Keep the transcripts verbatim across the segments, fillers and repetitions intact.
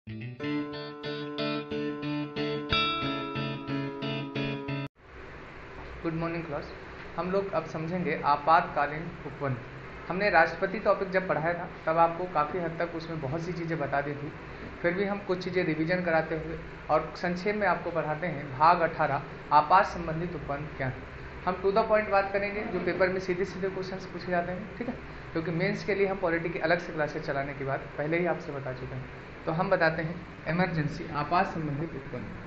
Good morning class. हम लोग अब समझेंगे आपातकालीन उपबंध। हमने राष्ट्रपति टॉपिक जब पढ़ाया था तब आपको काफ़ी हद तक उसमें बहुत सी चीज़ें बता दी थी, फिर भी हम कुछ चीज़ें रिवीजन कराते हुए और संक्षेप में आपको पढ़ाते हैं। भाग अठारह आपात संबंधित उपबंध क्या है। हम टू द पॉइंट बात करेंगे, जो पेपर में सीधे सीधे क्वेश्चंस पूछे जाते हैं, ठीक है, क्योंकि मेंस के लिए हम पॉलिटी की अलग से क्लासेस चलाने की बात पहले ही आपसे बता चुके हैं। तो हम बताते हैं इमरजेंसी आपात संबंधित उपबंध।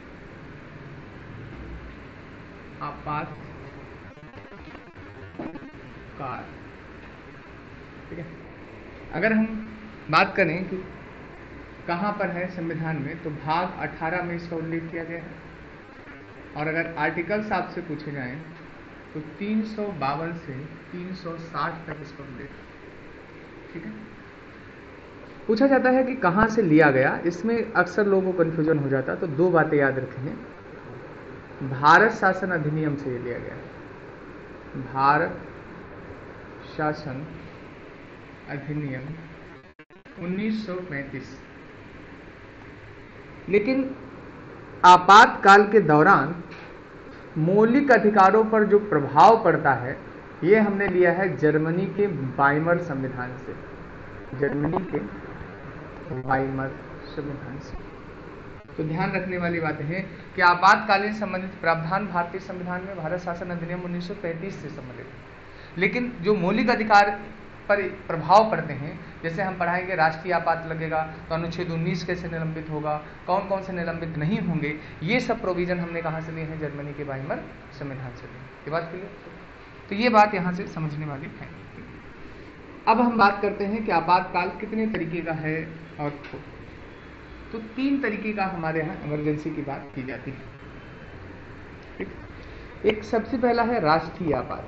आपात काल, ठीक है। अगर हम बात करें कि कहाँ पर है संविधान में, तो भाग अठारह में इसका उल्लेख किया गया है। और अगर आर्टिकल्स आपसे पूछे जाएं तो तीन सौ बावन से तीन सौ साठ तक इसका उल्लेख, ठीक है। पूछा जाता है कि कहाँ से लिया गया, इसमें अक्सर लोगों को कन्फ्यूजन हो जाता है, तो दो बातें याद रखेंगे। भारत शासन अधिनियम से ये लिया गया है, भारत शासन अधिनियम उन्नीस सौ पैंतीस। लेकिन आपातकाल के दौरान मौलिक अधिकारों पर जो प्रभाव पड़ता है, ये हमने लिया है जर्मनी के वाइमर संविधान से, जर्मनी के वाइमर संविधान से। तो ध्यान रखने वाली बात है कि आपातकालीन संबंधित प्रावधान भारतीय संविधान में भारत शासन अधिनियम उन्नीस सौ पैंतीस से संबंधित है। लेकिन जो मौलिक अधिकार पर प्रभाव पड़ते हैं, जैसे हम पढ़ाएंगे राष्ट्रीय आपात लगेगा तो अनुच्छेद उन्नीस कैसे निलंबित होगा, कौन कौन से निलंबित नहीं होंगे, ये सब प्रोविजन हमने कहाँ से लिए हैं, जर्मनी के वाइमर संविधान से लिए। ये बात क्लियर? तो ये बात यहाँ से समझने वाली है। अब हम बात करते हैं कि आपातकाल कितने तरीके का है। और तो तीन तरीके का हमारे यहाँ इमरजेंसी की बात की जाती है, ठीक। एक सबसे पहला है राष्ट्रीय आपात।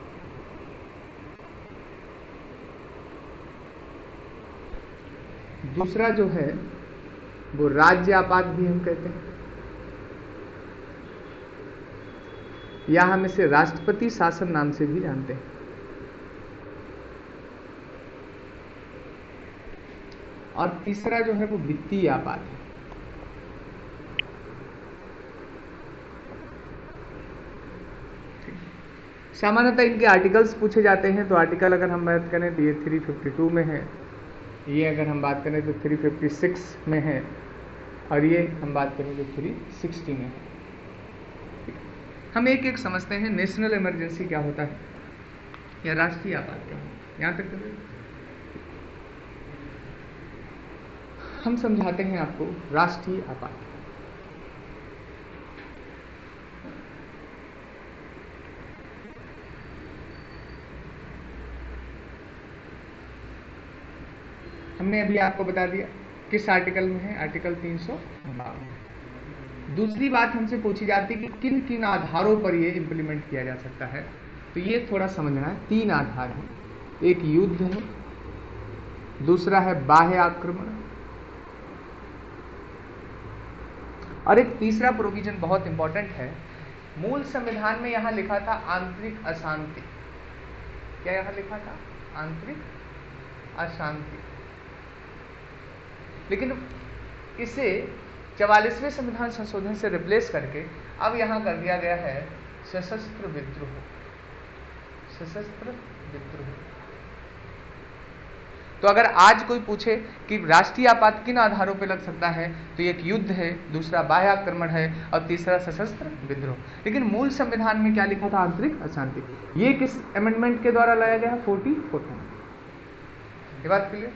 दूसरा जो है वो राज्य आपात भी हम कहते हैं, या हम इसे राष्ट्रपति शासन नाम से भी जानते हैं। और तीसरा जो है वो वित्तीय आपात है। सामान्यतः इनके आर्टिकल्स पूछे जाते हैं, तो आर्टिकल अगर हम बात करें तो ये तीन सौ बावन में है, ये अगर हम बात करें तो तीन सौ छप्पन में है, और ये हम बात करें तो तीन सौ साठ में है। हम एक एक समझते हैं नेशनल इमरजेंसी क्या होता है या राष्ट्रीय आपात क्या होता है। यहाँ तक तो हम समझाते हैं आपको राष्ट्रीय आपात। हमने अभी आपको बता दिया किस आर्टिकल में है, आर्टिकल तीन सौ बावन। दूसरी बात हमसे पूछी जाती है कि किन किन आधारों पर ये इंप्लीमेंट किया जा सकता है, तो ये थोड़ा समझना है। तीन आधार हैं, एक युद्ध है, दूसरा है बाह्य आक्रमण, और एक तीसरा प्रोविजन बहुत इंपॉर्टेंट है। मूल संविधान में यहां लिखा था आंतरिक अशांति। क्या यहां लिखा था? आंतरिक अशांति। लेकिन इसे चवालीसवें संविधान संशोधन से रिप्लेस करके अब यहां कर दिया गया है सशस्त्र विद्रोह। सशस्त्र विद्रोह। तो अगर आज कोई पूछे कि राष्ट्रीय आपात किन आधारों पर लग सकता है, तो एक युद्ध है, दूसरा बाह्य आक्रमण है, और तीसरा सशस्त्र विद्रोह। लेकिन मूल संविधान में क्या लिखा था? आंतरिक अशांति। ये किस अमेंडमेंट के द्वारा लाया गया? Forty forty. ये बात क्लियर?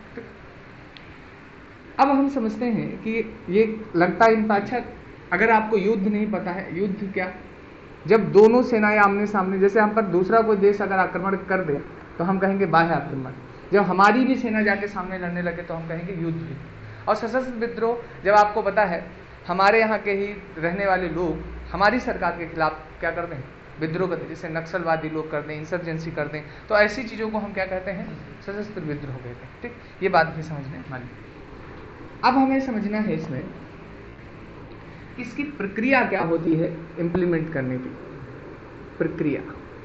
अब हम समझते हैं कि ये लगता है इनका अच्छा। अगर आपको युद्ध नहीं पता है, युद्ध क्या? जब दोनों सेनाएं आमने सामने, जैसे हम पर दूसरा कोई देश अगर आक्रमण कर दे तो हम कहेंगे बाह्य आक्रमण। जब हमारी भी सेना जाके सामने लड़ने लगे तो हम कहेंगे युद्ध। और सशस्त्र विद्रोह, जब आपको पता है हमारे यहाँ के ही रहने वाले लोग हमारी सरकार के खिलाफ क्या कर दें? विद्रोह करते, जैसे नक्सलवादी लोग कर दें, इंसर्जेंसी कर दें, तो ऐसी चीज़ों को हम क्या कहते हैं? सशस्त्र विद्रोह कहते हैं, ठीक। ये बात भी समझने वाली। अब हमें समझना है इसमें इसकी प्रक्रिया क्या होती है, इंप्लीमेंट करने की प्रक्रिया।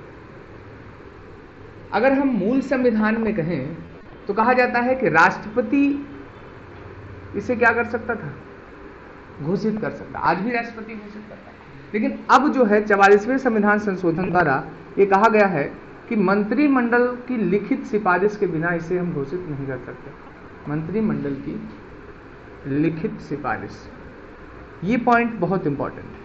अगर हम मूल संविधान में कहें तो कहा जाता है कि राष्ट्रपति इसे क्या कर सकता था, घोषित कर सकता। आज भी राष्ट्रपति घोषित करता है, लेकिन अब जो है चवालीसवें संविधान संशोधन द्वारा ये कहा गया है कि मंत्रिमंडल की लिखित सिफारिश के बिना इसे हम घोषित नहीं कर सकते। मंत्रिमंडल की लिखित सिफारिश, ये पॉइंट बहुत इंपॉर्टेंट है,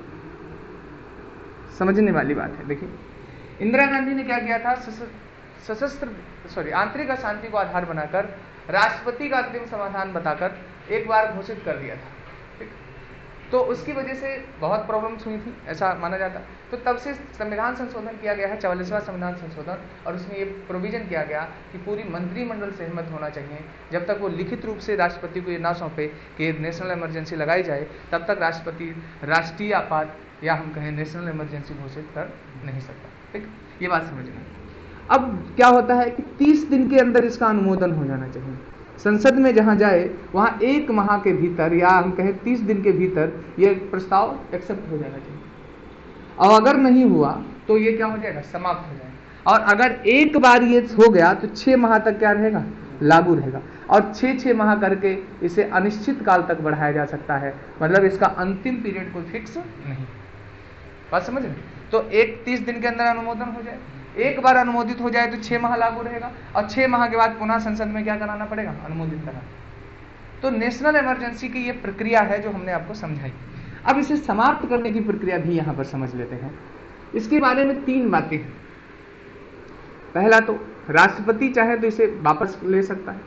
समझने वाली बात है। देखिए, इंदिरा गांधी ने क्या किया था, सशस्त्र सॉरी आंतरिक अशांति को आधार बनाकर राष्ट्रपति का अंतिम समाधान बताकर एक बार घोषित कर दिया था, ठीक। तो उसकी वजह से बहुत प्रॉब्लम्स हुई थी, ऐसा माना जाता। तो तब से संविधान संशोधन किया गया है, चवालीसवां संविधान संशोधन, और उसमें ये प्रोविजन किया गया कि पूरी मंत्रिमंडल सहमत होना चाहिए। जब तक वो लिखित रूप से राष्ट्रपति को ये ना सौंपे कि नेशनल इमरजेंसी लगाई जाए, तब तक राष्ट्रपति राष्ट्रीय आपात या हम कहें नेशनल इमरजेंसी घोषित कर नहीं सकता, ठीक। ये बात समझना। अब क्या होता है कि तीस दिन के अंदर इसका अनुमोदन हो जाना चाहिए। संसद में जहां जाए वहां एक माह के भीतर या हम कहें तीस दिन के भीतर ये प्रस्ताव एक्सेप्ट हो जाना चाहिए, और अगर नहीं हुआ तो ये क्या हो जाएगा, समाप्त हो जाएगा। और अगर एक बार ये हो गया तो छह माह तक क्या रहेगा, लागू रहेगा, और छह छह माह करके इसे अनिश्चित काल तक बढ़ाया जा सकता है। मतलब इसका अंतिम पीरियड कोई फिक्स नहीं। बात समझ रहे? तो एक तीस दिन के अंदर अनुमोदन हो जाए, एक बार अनुमोदित हो जाए तो छह माह लागू रहेगा, और छह माह के बाद पुनः संसद में क्या कराना पड़ेगा, अनुमोदित कराना। तो नेशनल इमरजेंसी की ये प्रक्रिया है जो हमने आपको समझाई। अब इसे समाप्त करने की प्रक्रिया भी यहां पर समझ लेते हैं। इसके बारे में तीन बातें हैं। पहला तो राष्ट्रपति चाहे तो इसे वापस ले सकता है।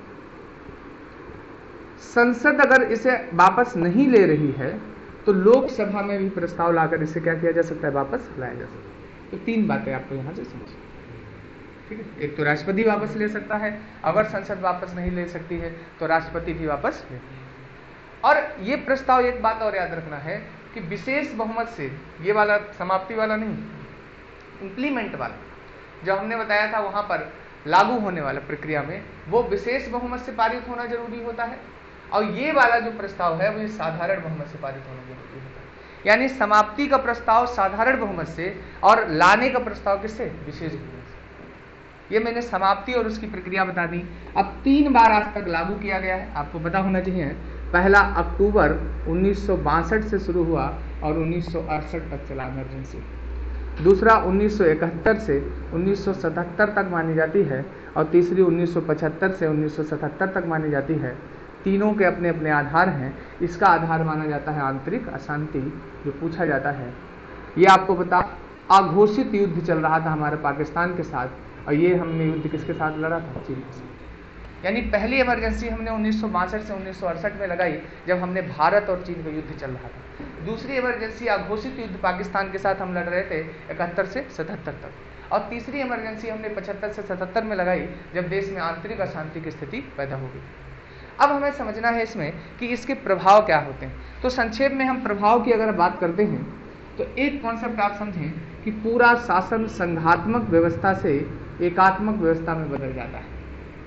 संसद अगर इसे वापस नहीं ले रही है तो लोकसभा में भी प्रस्ताव लाकर इसे क्या किया जा सकता है, वापस लाया जा सकता है। तो तीन बातें आपको यहां से समझ, ठीक है। एक तो राष्ट्रपति वापस ले सकता है, अगर संसद वापस नहीं ले सकती है तो राष्ट्रपति भी वापस ले। और ये प्रस्ताव, एक बात और याद रखना है कि विशेष बहुमत से, ये वाला समाप्ति वाला नहीं, इंप्लीमेंट वाला जो हमने बताया था वहां पर लागू होने वाला प्रक्रिया में, वो विशेष बहुमत से पारित होना जरूरी होता है, और ये वाला जो प्रस्ताव है वो ये साधारण बहुमत से पारित होना जरूरी होता है। यानी समाप्ति का प्रस्ताव साधारण बहुमत से और लाने का प्रस्ताव किससे, विशेष बहुमत से। ये मैंने समाप्ति और उसकी प्रक्रिया बता दी। अब तीन बार आज तक लागू किया गया है, आपको पता होना चाहिए। पहला अक्टूबर उन्नीस सौ बासठ से शुरू हुआ और उन्नीस सौ अड़सठ तक चला इमरजेंसी। दूसरा उन्नीस सौ इकहत्तर से उन्नीस सौ सतहत्तर तक मानी जाती है, और तीसरी उन्नीस सौ पचहत्तर से उन्नीस सौ सतहत्तर तक मानी जाती है। तीनों के अपने अपने आधार हैं। इसका आधार माना जाता है आंतरिक अशांति, जो पूछा जाता है। ये आपको बता, अघोषित युद्ध चल रहा था हमारे पाकिस्तान के साथ, और ये हमने युद्ध किसके साथ लड़ा था, चीन के साथ। यानी पहली इमरजेंसी हमने उन्नीस सौ बासठ से उन्नीस सौ अड़सठ में लगाई, जब हमने भारत और चीन का युद्ध चल रहा था। दूसरी इमरजेंसी अघोषित युद्ध पाकिस्तान के साथ हम लड़ रहे थे इकहत्तर से सतहत्तर तक, और तीसरी इमरजेंसी हमने पचहत्तर से सतहत्तर में लगाई, जब देश में आंतरिक अशांति की स्थिति पैदा हो गई। अब हमें समझना है इसमें कि इसके प्रभाव क्या होते हैं। तो संक्षेप में हम प्रभाव की अगर बात करते हैं तो एक कॉन्सेप्ट आप समझें कि पूरा शासन संघात्मक व्यवस्था से एकात्मक व्यवस्था में बदल जाता है,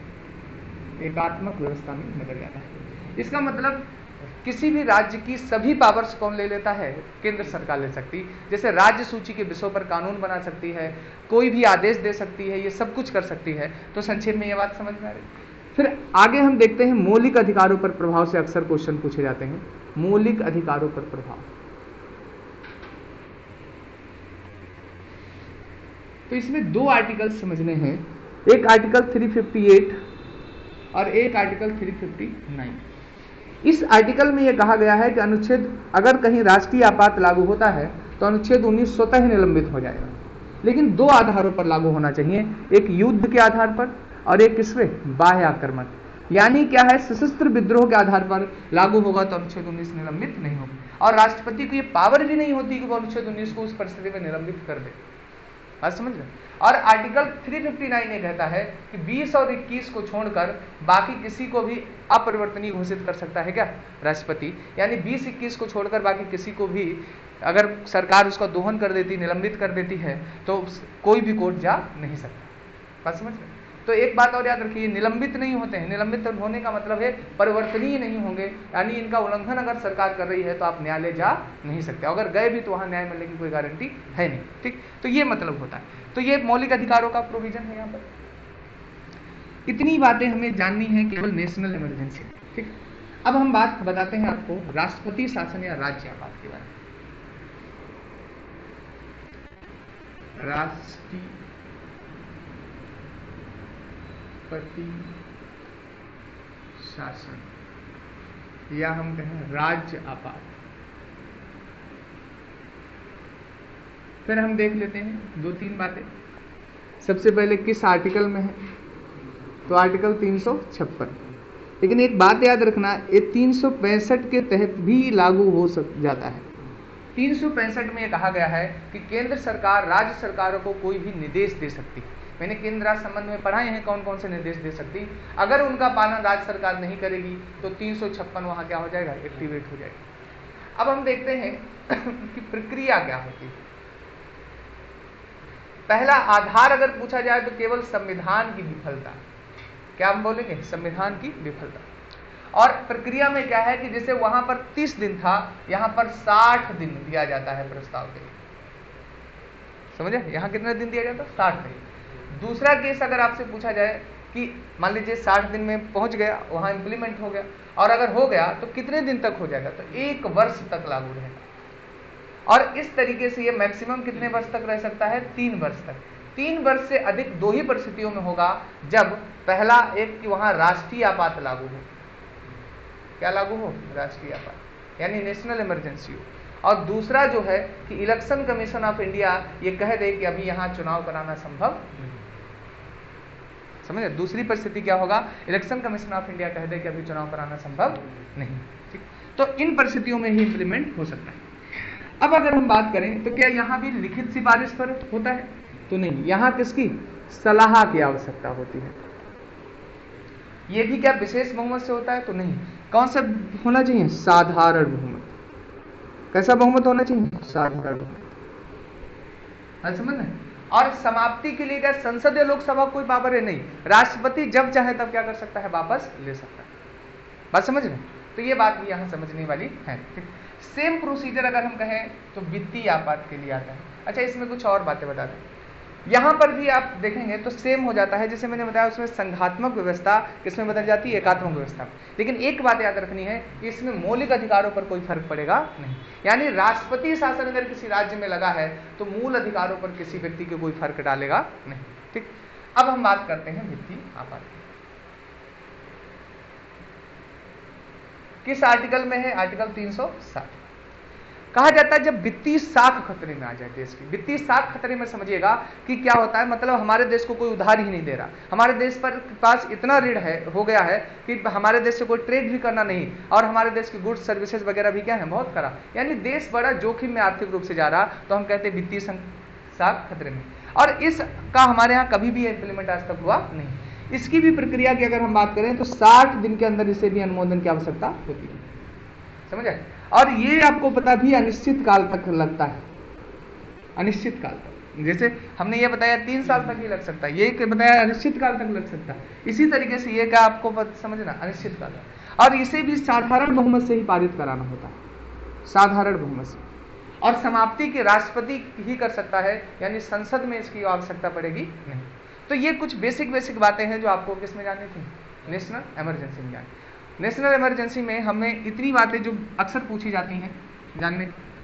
एकात्मक व्यवस्था में बदल जाता है। इसका मतलब किसी भी राज्य की सभी पावर्स कौन ले लेता है, केंद्र सरकार ले सकती। जैसे राज्य सूची के विषयों पर कानून बना सकती है, कोई भी आदेश दे सकती है, ये सब कुछ कर सकती है। तो संक्षेप में ये बात समझ में आ रही। फिर आगे हम देखते हैं मौलिक अधिकारों पर प्रभाव से अक्सर क्वेश्चन पूछे जाते हैं। मौलिक अधिकारों पर प्रभाव, तो इसमें दो आर्टिकल समझने हैं, एक आर्टिकल तीन सौ अट्ठावन और एक आर्टिकल तीन सौ उनसठ। इस आर्टिकल में यह कहा गया है कि अनुच्छेद, अगर कहीं राष्ट्रीय आपात लागू होता है तो अनुच्छेद उन्नीस स्वतः ही निलंबित हो जाएगा, लेकिन दो आधारों पर लागू होना चाहिए, एक युद्ध के आधार पर और एक किसमें, बाह्य आक्रमण। यानी क्या है, सशस्त्र विद्रोह के आधार पर लागू होगा तो अनुच्छेद उन्नीस निलंबित नहीं होगा, और राष्ट्रपति को ये पावर भी नहीं होती कि वो अनुच्छेद उन्नीस को उस परिस्थिति में निलंबित कर दे। बात समझ रहे? और आर्टिकल तीन सौ उनसठ ये कहता है कि बीस और इक्कीस को छोड़कर बाकी किसी को भी अपरिवर्तनीय घोषित कर सकता है क्या, राष्ट्रपति। यानी बीस इक्कीस को छोड़कर बाकी किसी को भी अगर सरकार उसका दोहन कर देती, निलंबित कर देती है, तो कोई भी कोर्ट जा नहीं सकता। बात समझ रहे? तो एक बात और याद रखिए, निलंबित नहीं होते हैं। निलंबित होने का मतलब है परिवर्तनीय नहीं होंगे, यानी इनका उल्लंघन अगर सरकार कर रही है तो आप न्यायालय जा नहीं सकते। अगर गए भी तो वहां न्याय मिलने की कोई गारंटी है नहीं, ठीक। तो ये मतलब होता है। तो ये मौलिक अधिकारों का प्रोविजन है यहाँ पर। इतनी बातें हमें जाननी है केवल नेशनल इमरजेंसी, ठीक। अब हम बात बताते हैं आपको राष्ट्रपति शासन या राज्य आपात के बारे में। राष्ट्रपति शासन या हम कहें राज्य आपात। फिर हम देख लेते हैं दो तीन बातें। सबसे पहले किस आर्टिकल में है, तो आर्टिकल तीन सौ छप्पन। लेकिन एक बात याद रखना, ये तीन सौ पैंसठ के तहत भी लागू हो सक जाता है। तीन सौ पैंसठ में यह कहा गया है कि केंद्र सरकार राज्य सरकारों को कोई भी निर्देश दे सकती है। मैंने केंद्र राज्य संबंध में पढ़ाए हैं कौन कौन से निर्देश दे सकती। अगर उनका पालन राज्य सरकार नहीं करेगी तो तीन सौ छप्पन वहां क्या हो जाएगा, एक्टिवेट हो जाएगा। अब हम देखते हैं कि प्रक्रिया क्या होती है। पहला, आधार अगर पूछा जाए तो केवल संविधान की विफलता। क्या हम बोलेंगे, संविधान की विफलता। और प्रक्रिया में क्या है कि जैसे वहां पर तीस दिन था, यहां पर साठ दिन दिया जाता है प्रस्ताव के लिए। समझे, यहां कितने दिन दिया जाता है, साठ दिन। दूसरा केस अगर आपसे पूछा जाए कि मान लीजिए साठ दिन में पहुंच गया, वहां इंप्लीमेंट हो गया, और अगर हो गया तो कितने दिन तक हो जाएगा, तो एक वर्ष तक लागू रहेगा। और इस तरीके से ये मैक्सिमम कितने वर्ष तक रह सकता है, तीन वर्ष तक। तीन वर्ष से अधिक दो ही परिस्थितियों में होगा, जब पहला एक कि वहां राष्ट्रीय आपात लागू हो। क्या लागू हो, राष्ट्रीय आपात यानी नेशनल इमरजेंसी हो। और दूसरा जो है कि इलेक्शन कमीशन ऑफ इंडिया ये कह दे कि अभी यहां चुनाव कराना संभव नहीं। समझे, दूसरी परिस्थिति क्या होगा, इलेक्शन कमीशन ऑफ इंडिया कह दे कि अभी चुनाव कराना संभव नहीं। ठीक, तो इन परिस्थितियों में ही इंप्लीमेंट हो सकता है। अब अगर हम बात करें तो क्या यहां भी लिखित सिफारिश पर होता है, तो नहीं, यहां किसकी सलाह की आवश्यकता होती है। यह भी क्या विशेष बहुमत से होता है, तो नहीं। कौन सा होना चाहिए, साधारण बहुमत। कैसा बहुमत होना चाहिए, साधारण बहुमत। समझ में। और समाप्ति के लिए क्या संसद या लोकसभा कोई पावर है, नहीं। राष्ट्रपति जब चाहे तब क्या कर सकता है, वापस ले सकता है। बात समझ में। तो ये बात भी यहां समझने वाली है। सेम प्रोसीजर अगर हम कहें तो वित्तीय आपात के लिए आता है। अच्छा, इसमें कुछ और बातें बता दें। यहां पर भी आप देखेंगे तो सेम हो जाता है, जैसे मैंने बताया उसमें संघात्मक व्यवस्था किसमें बदल जाती है, एकात्मक व्यवस्था। लेकिन एक बात याद रखनी है कि इसमें मौलिक अधिकारों पर कोई फर्क पड़ेगा नहीं। यानी राष्ट्रपति शासन अगर किसी राज्य में लगा है तो मूल अधिकारों पर किसी व्यक्ति के कोई फर्क डालेगा नहीं। ठीक, अब हम बात करते हैं वित्तीय आपात। किस आर्टिकल में है, आर्टिकल तीन सौ साठ। कहा जाता है जब वित्तीय साख खतरे में आ जाए देश की। वित्तीय साख खतरे में समझिएगा कि क्या होता है, मतलब हमारे देश को कोई उधार ही नहीं दे रहा, हमारे देश पर पास इतना ऋण है हो गया है कि हमारे देश से कोई ट्रेड भी करना नहीं, और हमारे देश की गुड्स सर्विसेज वगैरह भी क्या है, बहुत खराब। यानी देश बड़ा जोखिम में आर्थिक रूप से जा रहा, तो हम कहते हैं वित्तीय साख खतरे में। और इसका हमारे यहाँ कभी भी इंप्लीमेंट आज तक हुआ नहीं। इसकी भी प्रक्रिया की अगर हम बात करें तो साठ दिन के अंदर इसे भी अनुमोदन की आवश्यकता होती है। समझे। और ये आपको पता भी अनिश्चित काल तक लगता है, अनिश्चित काल तक। जैसे हमने ये बताया तीन साल तक ही लग सकता है, ये बताया अनिश्चित काल तक लग सकता है। इसी तरीके से ये क्या आपको समझना, अनिश्चित काल। और इसे भी साधारण बहुमत से ही पारित कराना होता है, साधारण बहुमत से। और समाप्ति के राष्ट्रपति ही कर सकता है, यानी संसद में इसकी आवश्यकता पड़ेगी नहीं। तो ये कुछ बेसिक बेसिक बातें हैं जो आपको किसमें जाननी थी, नेशनल इमरजेंसी में जाननी। नेशनल इमरजेंसी में हमें इतनी बातें जो अक्सर पूछी जाती हैं जानने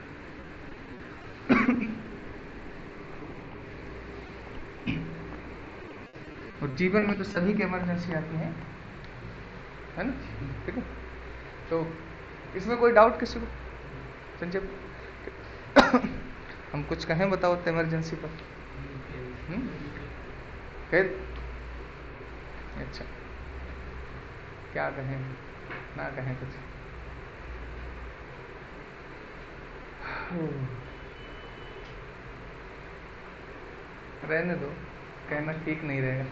और जीवन में तो सभी की इमरजेंसी आती है, है ना। ठीक है, तो इसमें कोई डाउट किसी को, संजय हम कुछ कहें, बताओ तो इमरजेंसी पर। फिर अच्छा, क्या कहें ना कहें कुछ। रहने दो, कहना ठीक नहीं रहेगा।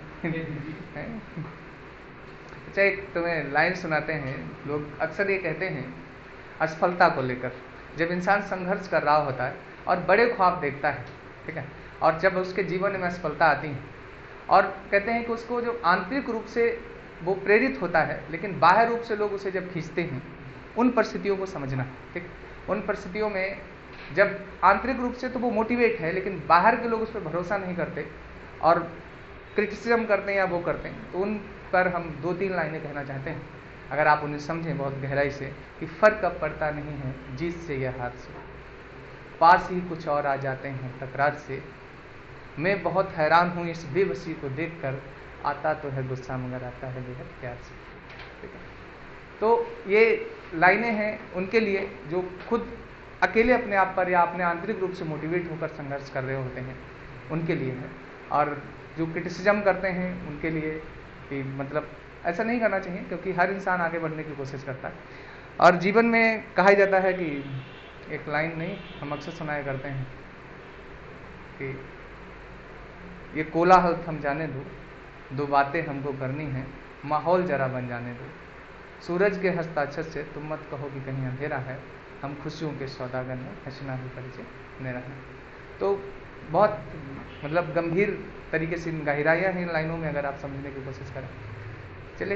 अच्छा, एक तुम्हें लाइन सुनाते हैं, लोग अक्सर ये कहते हैं असफलता को लेकर, जब इंसान संघर्ष कर रहा होता है और बड़े ख्वाब देखता है, ठीक है, और जब उसके जीवन में असफलता आती है, और कहते हैं कि उसको जो आंतरिक रूप से वो प्रेरित होता है, लेकिन बाह्य रूप से लोग उसे जब खींचते हैं, उन परिस्थितियों को समझना। ठीक, उन परिस्थितियों में जब आंतरिक रूप से तो वो मोटिवेट है, लेकिन बाहर के लोग उस पर भरोसा नहीं करते और क्रिटिसिज्म करते हैं या वो करते हैं, तो उन पर हम दो तीन लाइनें कहना चाहते हैं। अगर आप उन्हें समझें बहुत गहराई से कि फर्क अब पड़ता नहीं है जीत से या हार से, पास ही कुछ और आ जाते हैं तकरार से। मैं बहुत हैरान हूँ इस बेबसी को देखकर, आता तो है गुस्सा मगर आता है बेहद प्यार से। ठीक है, तो ये लाइनें हैं उनके लिए जो खुद अकेले अपने आप पर या अपने आंतरिक रूप से मोटिवेट होकर संघर्ष कर रहे होते हैं, उनके लिए है। और जो क्रिटिसिज्म करते हैं उनके लिए कि मतलब ऐसा नहीं करना चाहिए, क्योंकि हर इंसान आगे बढ़ने की कोशिश करता है। और जीवन में कहा जाता है कि एक लाइन नहीं, हम अक्सर सुनाया करते हैं कि ये कोलाहल थम जाने दो, दो बातें हमको करनी है, माहौल जरा बन जाने दो। सूरज के हस्ताक्षर से तुम मत कहो कि कहीं अंधेरा है, हम खुशियों के सौदागर हैं, हंसना ही परिचय मेरा है। तो बहुत मतलब गंभीर तरीके से गहराइयाँ हैं इन लाइनों में, अगर आप समझने की कोशिश करें। चलिए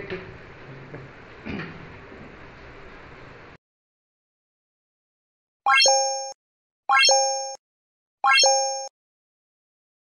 ठीक।